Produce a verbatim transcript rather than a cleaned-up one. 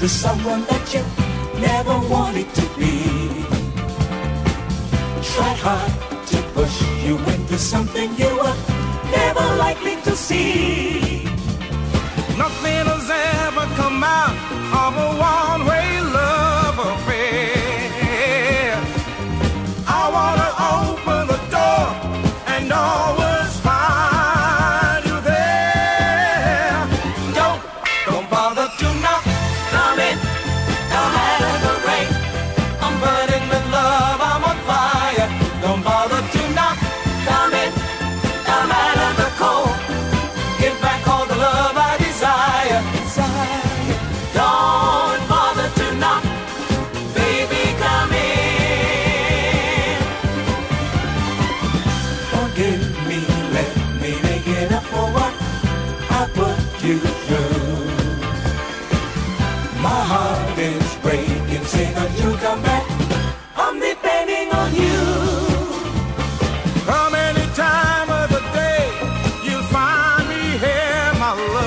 to someone that you never wanted to be. Tried hard to push you into something you were never likely to see. Nothing has ever come out of a one-way love affair. I wanna open the door and always find you there. Don't, don't bother to knock. Come in, no matter the rain. I'm burning with love, I'm on fire. Don't bother to knock. Come in, no matter the cold. Give back all the love I desire. Desire. Don't bother to knock. Baby, come in. Forgive me, let me make it up for what I put you through. My heart is breaking, say that you'll come back. I'm depending on you. Come any time of the day, you'll find me here, my love.